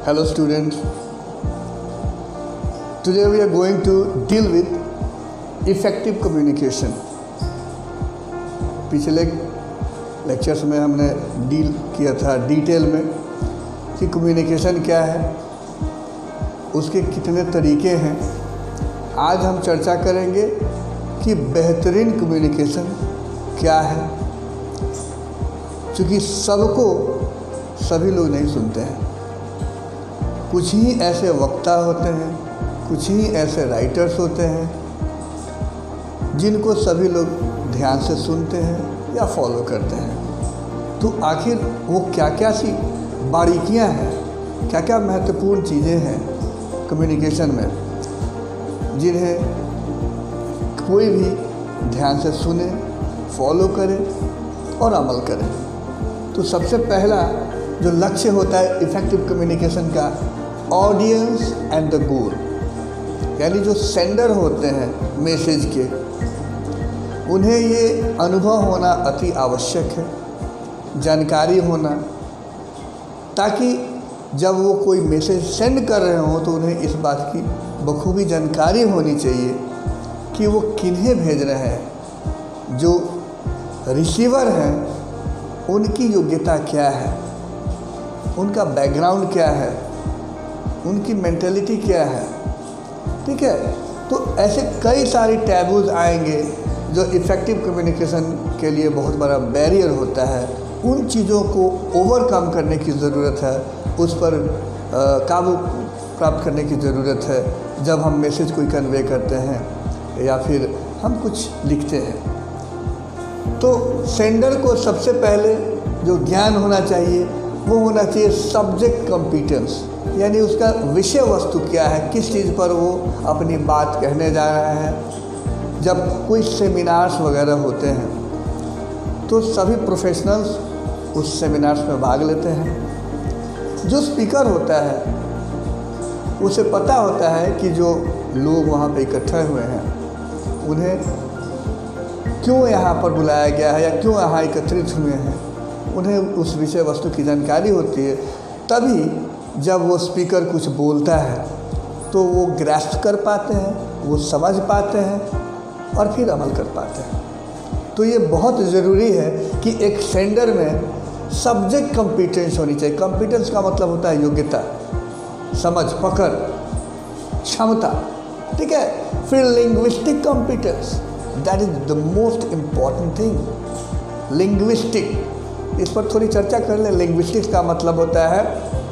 Hello students, today we are going to deal with effective communication. पिछले lectures में हमने deal किया था डिटेल में कि कम्युनिकेशन क्या है, उसके कितने तरीके हैं। आज हम चर्चा करेंगे कि बेहतरीन कम्युनिकेशन क्या है, क्योंकि सबको सभी लोग नहीं सुनते हैं। कुछ ही ऐसे वक्ता होते हैं, कुछ ही ऐसे राइटर्स होते हैं जिनको सभी लोग ध्यान से सुनते हैं या फॉलो करते हैं। तो आखिर वो क्या क्या सी बारीकियां हैं, क्या क्या महत्वपूर्ण चीज़ें हैं कम्युनिकेशन में, जिन्हें कोई भी ध्यान से सुने, फॉलो करे और अमल करे। तो सबसे पहला जो लक्ष्य होता है इफ़ेक्टिव कम्युनिकेशन का, ऑडियंस एंड द गोल, यानी जो सेंडर होते हैं मैसेज के, उन्हें ये अनुभव होना अति आवश्यक है, जानकारी होना, ताकि जब वो कोई मैसेज सेंड कर रहे हों तो उन्हें इस बात की बखूबी जानकारी होनी चाहिए कि वो किन्हें भेज रहे हैं। जो रिसीवर हैं उनकी योग्यता क्या है, उनका बैकग्राउंड क्या है, उनकी मेंटालिटी क्या है। ठीक है, तो ऐसे कई सारी टैबूज आएंगे जो इफ़ेक्टिव कम्युनिकेशन के लिए बहुत बड़ा बैरियर होता है। उन चीज़ों को ओवरकम करने की ज़रूरत है, उस पर काबू प्राप्त करने की ज़रूरत है जब हम मैसेज कोई कन्वे करते हैं या फिर हम कुछ लिखते हैं। तो सेंडर को सबसे पहले जो ज्ञान होना चाहिए वो होना चाहिए सब्जेक्ट कॉम्पिटेंस, यानी उसका विषय वस्तु क्या है, किस चीज़ पर वो अपनी बात कहने जा रहा है। जब कोई सेमिनार्स वगैरह होते हैं तो सभी प्रोफेशनल्स उस सेमिनार्स में भाग लेते हैं। जो स्पीकर होता है उसे पता होता है कि जो लोग वहाँ पे इकट्ठे हुए हैं उन्हें क्यों यहाँ पर बुलाया गया है या क्यों यहाँ एकत्रित हुए हैं, उन्हें उस विषय वस्तु की जानकारी होती है। तभी जब वो स्पीकर कुछ बोलता है तो वो ग्रैस्प कर पाते हैं, वो समझ पाते हैं और फिर अमल कर पाते हैं। तो ये बहुत ज़रूरी है कि एक सेंडर में सब्जेक्ट कॉम्पिटेंस होनी चाहिए। कॉम्पिटेंस का मतलब होता है योग्यता, समझ, पकड़, क्षमता। ठीक है, फिर linguistic competence, that is the most important thing. Linguistic, इस पर थोड़ी चर्चा कर लें। लिंग्विस्टिक्स का मतलब होता है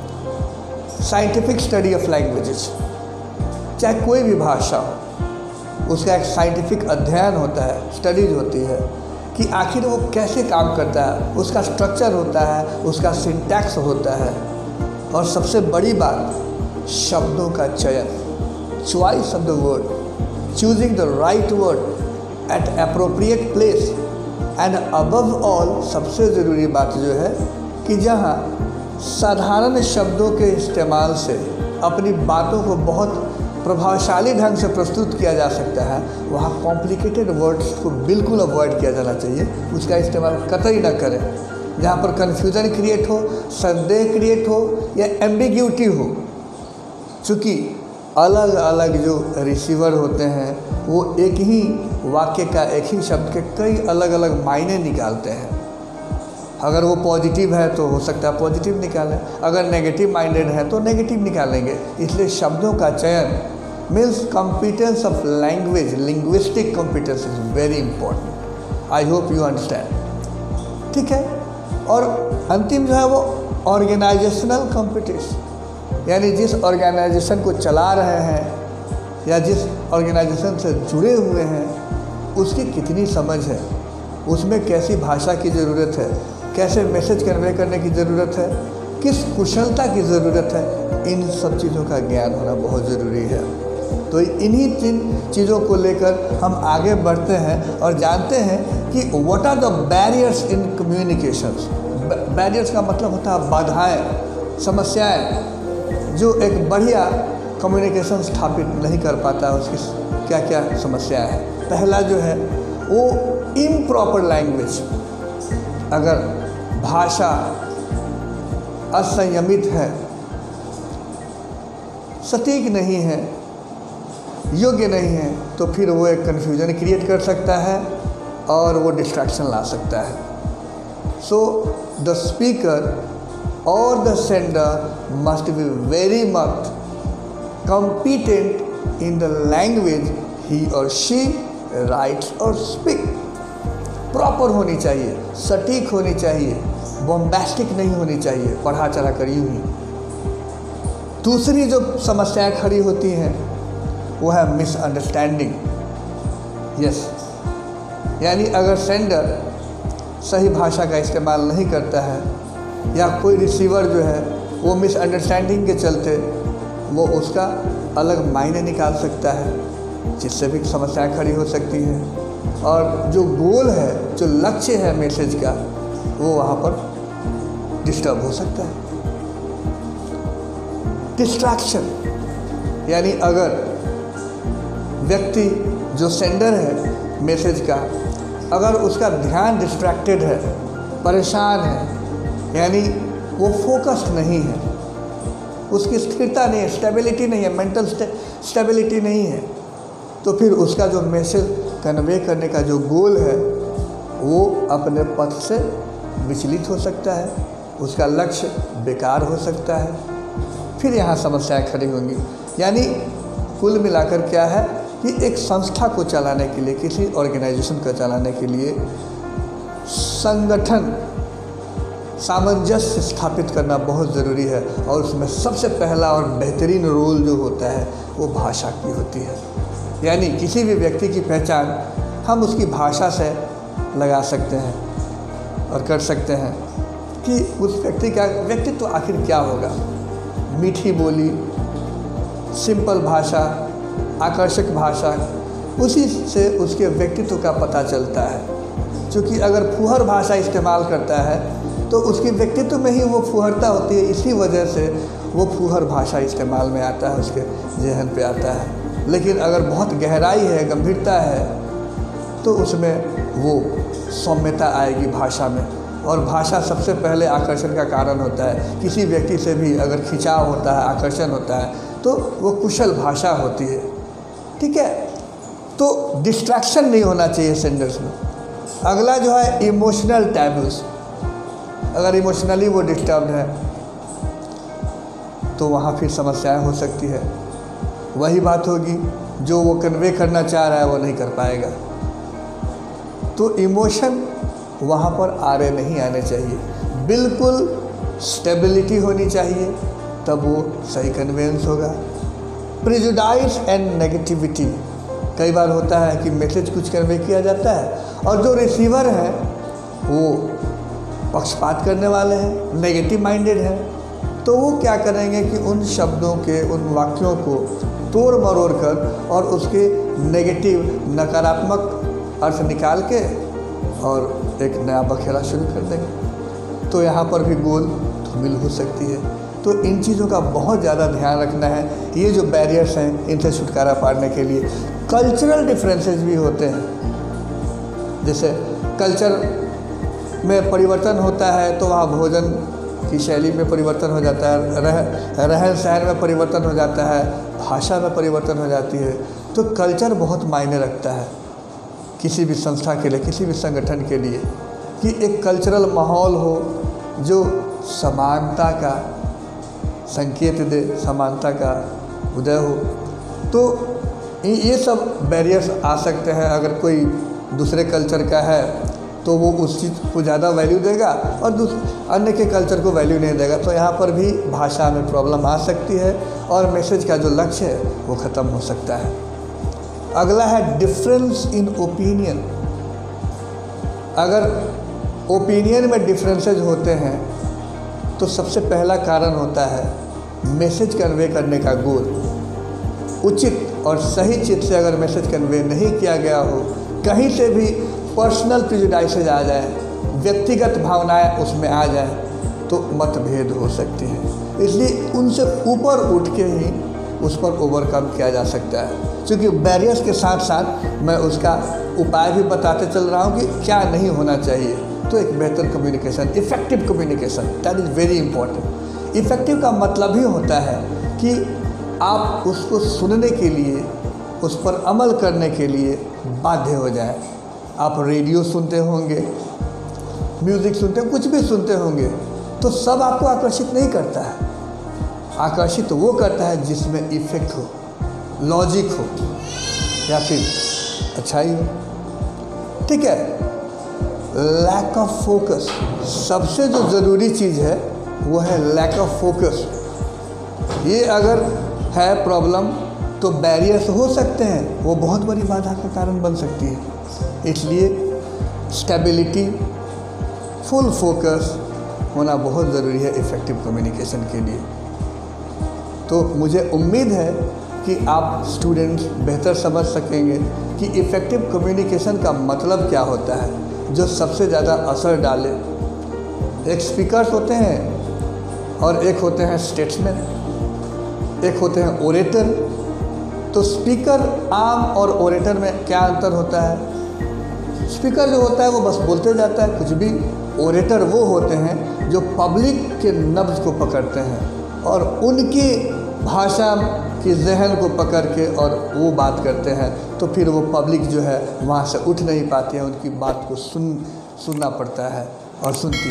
साइंटिफिक स्टडी ऑफ लैंग्वेजेस। चाहे कोई भी भाषा हो, उसका एक साइंटिफिक अध्ययन होता है, स्टडीज होती है कि आखिर वो कैसे काम करता है, उसका स्ट्रक्चर होता है, उसका सिंटैक्स होता है, और सबसे बड़ी बात शब्दों का चयन, choice of the word, choosing the right word at appropriate place, and above all सबसे ज़रूरी बात जो है कि जहाँ साधारण शब्दों के इस्तेमाल से अपनी बातों को बहुत प्रभावशाली ढंग से प्रस्तुत किया जा सकता है, वहाँ कॉम्प्लिकेटेड वर्ड्स को बिल्कुल अवॉइड किया जाना चाहिए। उसका इस्तेमाल कतई ना करें। जहाँ पर कन्फ्यूज़न क्रिएट हो, संदेह क्रिएट हो या एम्बिग्यूटी हो, चूँकि अलग अलग जो रिसीवर होते हैं वो एक ही वाक्य का, एक ही शब्द के कई अलग अलग मायने निकालते हैं। अगर वो पॉजिटिव है तो हो सकता है पॉजिटिव निकालें, अगर नेगेटिव माइंडेड है तो नेगेटिव निकालेंगे। इसलिए शब्दों का चयन means competence of language, linguistic competence is very important. I hope you understand. ठीक है, और अंतिम जो है वो ऑर्गेनाइजेशनल कॉम्पिटेंस, यानी जिस ऑर्गेनाइजेशन को चला रहे हैं या जिस ऑर्गेनाइजेशन से जुड़े हुए हैं उसकी कितनी समझ है, उसमें कैसी भाषा की ज़रूरत है, कैसे मैसेज कन्वे करने की ज़रूरत है, किस कुशलता की ज़रूरत है, इन सब चीज़ों का ज्ञान होना बहुत ज़रूरी है। तो इन्हीं तीन चीज़ों को लेकर हम आगे बढ़ते हैं और जानते हैं कि what are the barriers in communications. Barriers का मतलब होता है बाधाएँ, समस्याएँ, जो एक बढ़िया कम्युनिकेशन स्थापित नहीं कर पाता, उसकी क्या क्या समस्याएं हैं। पहला जो है वो इम्प्रॉपर लैंग्वेज, अगर भाषा असंयमित है, सटीक नहीं है, योग्य नहीं है, तो फिर वो एक कन्फ्यूजन क्रिएट कर सकता है और वो डिस्ट्रैक्शन ला सकता है। सो द स्पीकर और the sender must be very much competent in the language he or she writes or speak। Proper होनी चाहिए, सटीक होनी चाहिए, बॉम्बास्टिक नहीं होनी चाहिए, पढ़ा चढ़ा कर यूँ ही। दूसरी जो समस्याएं खड़ी होती हैं वो है मिसअंडरस्टैंडिंग। यस, यानी अगर सेंडर सही भाषा का इस्तेमाल नहीं करता है या कोई रिसीवर जो है वो मिसअंडरस्टैंडिंग के चलते वो उसका अलग मायने निकाल सकता है, जिससे भी समस्याएं खड़ी हो सकती हैं और जो गोल है, जो लक्ष्य है मैसेज का, वो वहाँ पर डिस्टर्ब हो सकता है। डिस्ट्रैक्शन यानी अगर व्यक्ति जो सेंडर है मैसेज का, अगर उसका ध्यान डिस्ट्रैक्टेड है, परेशान है, यानी वो फोकस्ड नहीं है, उसकी स्थिरता नहीं है, स्टेबिलिटी नहीं है, मेंटल स्टेबिलिटी नहीं है, तो फिर उसका जो मैसेज कन्वे करने का जो गोल है वो अपने पथ से विचलित हो सकता है, उसका लक्ष्य बेकार हो सकता है, फिर यहाँ समस्याएं खड़ी होंगी। यानी कुल मिलाकर क्या है कि एक संस्था को चलाने के लिए, किसी ऑर्गेनाइजेशन को चलाने के लिए संगठन सामंजस्य स्थापित करना बहुत ज़रूरी है और उसमें सबसे पहला और बेहतरीन रोल जो होता है वो भाषा की होती है। यानी किसी भी व्यक्ति की पहचान हम उसकी भाषा से लगा सकते हैं और कर सकते हैं कि उस व्यक्ति का व्यक्तित्व आखिर क्या होगा। मीठी बोली, सिंपल भाषा, आकर्षक भाषा, उसी से उसके व्यक्तित्व का पता चलता है। क्योंकि अगर फुहर भाषा इस्तेमाल करता है तो उसकी व्यक्तित्व में ही वो फुहरता होती है, इसी वजह से वो फुहर भाषा इस्तेमाल में आता है, उसके जहन पे आता है। लेकिन अगर बहुत गहराई है, गंभीरता है, तो उसमें वो सौम्यता आएगी भाषा में। और भाषा सबसे पहले आकर्षण का कारण होता है। किसी व्यक्ति से भी अगर खिंचाव होता है, आकर्षण होता है, तो वो कुशल भाषा होती है। ठीक है, तो डिस्ट्रैक्शन नहीं होना चाहिए सेंडर्स में। अगला जो है इमोशनल टैबूज। अगर इमोशनली वो डिस्टर्ब्ड है तो वहाँ फिर समस्याएं हो सकती है। वही बात होगी, जो वो कन्वे करना चाह रहा है वो नहीं कर पाएगा। तो इमोशन वहाँ पर आड़े नहीं आने चाहिए, बिल्कुल स्टेबिलिटी होनी चाहिए, तब वो सही कन्वेंस होगा। प्रेजुडाइज एंड नेगेटिविटी, कई बार होता है कि मैसेज कुछ कन्वे किया जाता है और जो रिसीवर है वो पक्षपात करने वाले हैं, नेगेटिव माइंडेड हैं, तो वो क्या करेंगे कि उन शब्दों के, उन वाक्यों को तोड़ मरोड़ कर और उसके नेगेटिव, नकारात्मक अर्थ निकाल के और एक नया बखेड़ा शुरू कर देंगे। तो यहाँ पर भी गोल धूमिल हो सकती है। तो इन चीज़ों का बहुत ज़्यादा ध्यान रखना है। ये जो बैरियर्स हैं, इनसे छुटकारा पाने के लिए कल्चरल डिफरेंसेस भी होते हैं। जैसे कल्चर में परिवर्तन होता है तो वहाँ भोजन की शैली में परिवर्तन हो जाता है, रहन सहन में परिवर्तन हो जाता है, भाषा में परिवर्तन हो जाती है। तो कल्चर बहुत मायने रखता है किसी भी संस्था के लिए, किसी भी संगठन के लिए, कि एक कल्चरल माहौल हो जो समानता का संकेत दे, समानता का उदय हो। तो ये सब बैरियर्स आ सकते हैं। अगर कोई दूसरे कल्चर का है तो वो उस चीज़ को ज़्यादा वैल्यू देगा और अन्य के कल्चर को वैल्यू नहीं देगा। तो यहाँ पर भी भाषा में प्रॉब्लम आ सकती है और मैसेज का जो लक्ष्य है वो ख़त्म हो सकता है। अगला है डिफरेंस इन ओपिनियन। अगर ओपिनियन में डिफरेंसेस होते हैं तो सबसे पहला कारण होता है मैसेज कन्वे करने का गोल। उचित और सही चित्त से अगर मैसेज कन्वे नहीं किया गया हो, कहीं से भी पर्सनल प्रेजुडाइसेज आ जाए, व्यक्तिगत भावनाएं उसमें आ जाए, तो मतभेद हो सकती है। इसलिए उनसे ऊपर उठ के ही उस पर ओवरकम किया जा सकता है। क्योंकि बैरियर्स के साथ साथ मैं उसका उपाय भी बताते चल रहा हूँ कि क्या नहीं होना चाहिए। तो एक बेहतर communication, effective communication, that is very important. Effective का मतलब ही होता है कि आप उसको सुनने के लिए, उस पर अमल करने के लिए बाध्य हो जाएं। आप रेडियो सुनते होंगे, म्यूज़िक सुनते हैं, कुछ भी सुनते होंगे, तो सब आपको आकर्षित नहीं करता है। आकर्षित वो करता है जिसमें इफेक्ट हो, लॉजिक हो, या फिर अच्छाई हो। ठीक है। लैक ऑफ फोकस, सबसे जो ज़रूरी चीज़ है वो है लैक ऑफ फोकस। ये अगर है प्रॉब्लम तो बैरियर्स हो सकते हैं, वो बहुत बड़ी बाधा का कारण बन सकती है। इसलिए स्टेबिलिटी, फुल फोकस होना बहुत ज़रूरी है इफ़ेक्टिव कम्युनिकेशन के लिए। तो मुझे उम्मीद है कि आप स्टूडेंट्स बेहतर समझ सकेंगे कि इफ़ेक्टिव कम्युनिकेशन का मतलब क्या होता है, जो सबसे ज़्यादा असर डाले। एक स्पीकर्स होते हैं और एक होते हैं स्टेट्समैन, एक होते हैं ओरेटर। तो स्पीकर आम और ओरेटर में क्या अंतर होता है? स्पीकर जो होता है वो बस बोलते जाता है कुछ भी। ओरेटर वो होते हैं जो पब्लिक के नब्ज़ को पकड़ते हैं और उनकी भाषा की जहन को पकड़ के और वो बात करते हैं, तो फिर वो पब्लिक जो है वहाँ से उठ नहीं पाती है, उनकी बात को सुनना पड़ता है और सुनती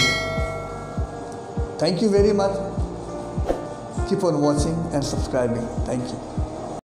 है। Thank you very much. Keep on watching and subscribing. Thank you.